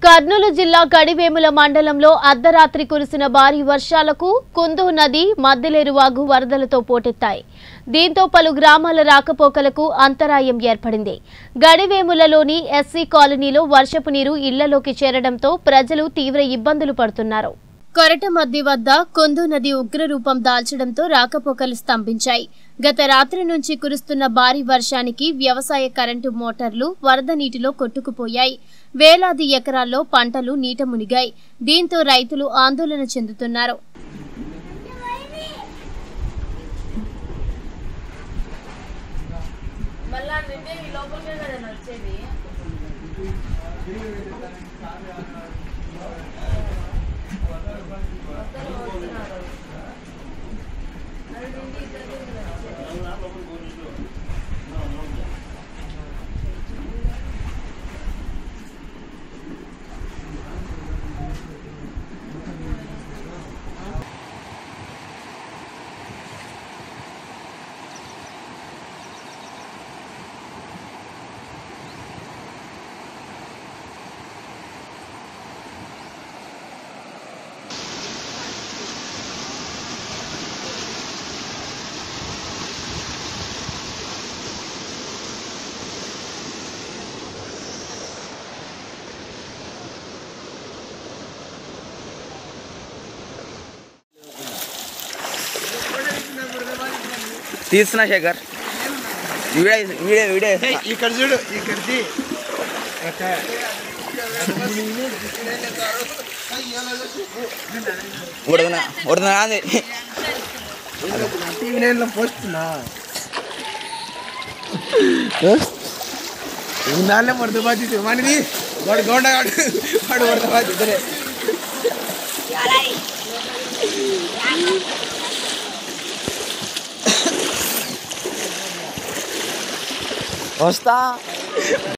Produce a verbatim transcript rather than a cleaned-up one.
కర్నూలు జిల్లా గడివేముల మండలంలో అర్ధరాత్రి కురిసిన భారీ వర్షాలకు కుందు నది మద్దెలేరు వాగు వరదలతో పోటెత్తాయి. దీంతో పలు గ్రామాల రాకపోకలకు అంతరాయం ఏర్పడింది. గడివేములలోని ఎస్సీ కాలనీలో వర్షపు నీరు ఇళ్లలోకి చేరడంతో ప్రజలు తీవ్ర ఇబ్బందులు పడుతున్నారు. కొరటమద్ది వద్ద కుందు నది ఉగ్రరూపం దాల్చడంతో రాకపోకలు స్తంభించాయి. గత రాత్రి నుంచి కురుస్తున్న భారీ వర్షానికి వ్యవసాయ కరెంటు మోటార్లు వరద నీటిలో కొట్టుకుపోయాయి. వేలాది ఎకరాల్లో పంటలు నీట మునిగాయి. దీంతో రైతులు ఆందోళన చెందుతున్నారు. తీస్తున్నా శేఖర్ వీడియో వీడియో వీడియో ఇక్కడ చూడు ఇక్కడికి ఉడదనా ఉడదనా అది టీవీ నైన్లో పోస్తున్నా నాళ్ళే పడుతు బాధ్యత మనది వాడు గౌండ వాడు వాడు పడతా బాధ్యతనే వస్తా.